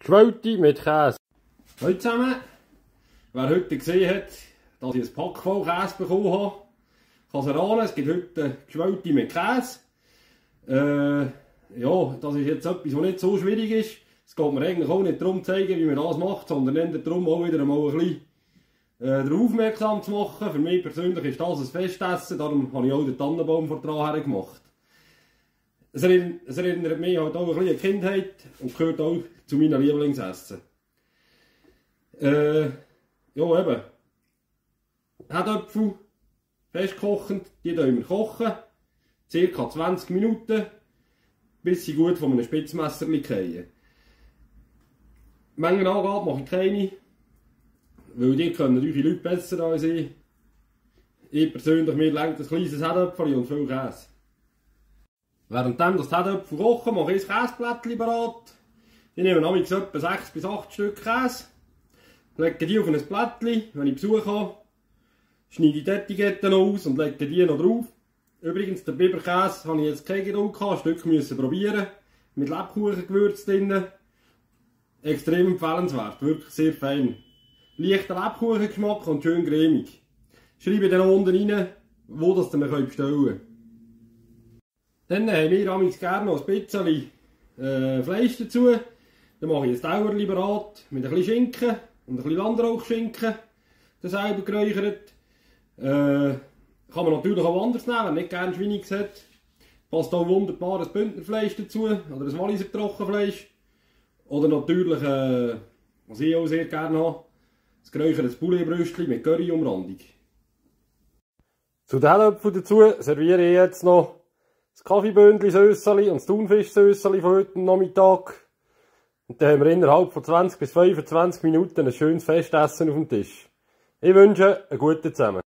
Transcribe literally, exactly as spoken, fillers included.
Geschwellte mit Käse. Hallo zusammen. Wer heute gesehen hat, dass ich ein Pack voll Käse bekommen habe, kann es erahnen, es gibt heute Geschwellte mit Käse. Äh, ja, das ist jetzt etwas, was nicht so schwierig ist. Es geht mir eigentlich auch nicht darum zu zeigen, wie man das macht, sondern eher darum, auch wieder einmal ein bisschen äh, darauf aufmerksam zu machen. Für mich persönlich ist das ein Festessen, darum habe ich auch den Tannenbaum vor dran gemacht. Es erinnert, es erinnert mich halt auch ein bisschen an die Kindheit und gehört auch zu meinen Lieblingsessen. Äh, ja eben. Herdöpfel, festkochend, die wir kochen. Circa zwanzig Minuten, bis sie gut von einem Spitzmesser fallen. Mengenangabe mache ich keine, weil die können eure Leute besser als ich. Ich persönlich, mir lenkt ein kleines Herdöpfel und viel Käse. Währenddem das Herdöpfel kochen, mache ich ein Käseblättchen bereit. Ich nehme nämlich etwa sechs bis acht Stück Käse, lege die auf ein Blättchen, wenn ich Besuch habe, schneide die Etiketten aus und lege die noch drauf. Übrigens, den Biberkäse habe ich jetzt keine Geduld gehabt, ein Stück müssen probieren, mit Lebkuchengewürz drin. Extrem empfehlenswert, wirklich sehr fein. Leichter Lebkuchengeschmack und schön cremig. Schreibe dann unten rein, wo das ihr bestellen könnt. Dann haben wir amigs gerne noch ein bisschen äh, Fleisch dazu. Dann mache ich ein Dauerli bereit mit ein bisschen Schinken und ein bisschen Landrauchschinken. Das selber geräuchert. Äh, kann man natürlich auch anders nehmen, wenn man nicht gerne Schweiniges hat. Passt auch wunderbar ein Bündnerfleisch dazu oder ein Walliser Trockenfleisch. Oder natürlich, äh, was ich auch sehr gerne habe, ein geräuchertes Pouletbrüstchen mit Curryumrandung. Zu den Herdöpfeln dazu serviere ich jetzt noch das Kaffeebündli-Sösseli und das Thunfisch-Sösseli von heute Nachmittag. Und dann haben wir innerhalb von zwanzig bis fünfundzwanzig Minuten ein schönes Festessen auf dem Tisch. Ich wünsche einen guten zusammen.